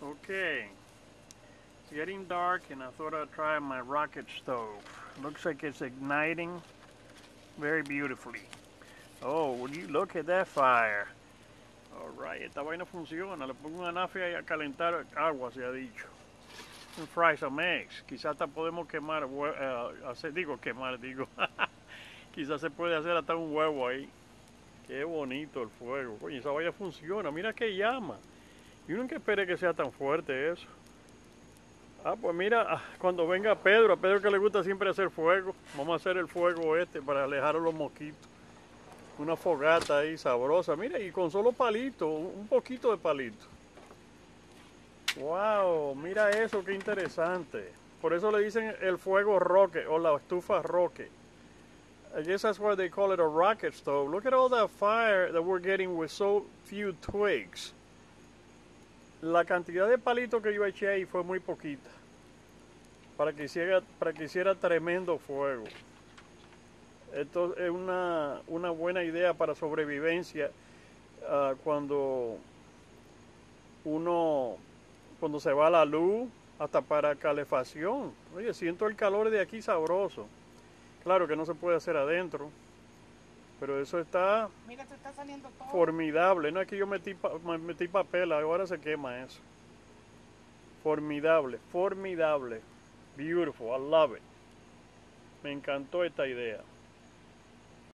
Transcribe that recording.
Okay, it's getting dark and I thought I'd try my rocket stove. Looks like it's igniting very beautifully. Oh, would you look at that fire? Alright, esta vaina funciona. Le pongo una nafia a calentar agua, se ha dicho. And fry some eggs. Quizás hasta podemos quemar, Quizás se puede hacer hasta un huevo ahí. Qué bonito el fuego. Oye, esa vaina funciona. Mira que llama. Y uno que espere que sea tan fuerte eso. Ah, pues mira, cuando venga Pedro, a Pedro que le gusta siempre hacer fuego. Vamos a hacer el fuego para alejar a los mosquitos. Una fogata ahí sabrosa. Mira, y con solo palito, un poquito de palito. Wow, mira eso, qué interesante. Por eso le dicen el fuego roque o la estufa roque. I guess that's why they call it a rocket stove. Look at all that fire that we're getting with so few twigs. La cantidad de palitos que yo eché ahí fue muy poquita. Para que hiciera tremendo fuego. Esto es una buena idea para sobrevivencia cuando se va la luz, hasta para calefacción. Oye, siento el calor de aquí sabroso. Claro que no se puede hacer adentro, pero eso está, mira, te está saliendo todo formidable. No es que yo metí papel, ahora se quema eso. Formidable, formidable. Beautiful, I love it. Me encantó esta idea.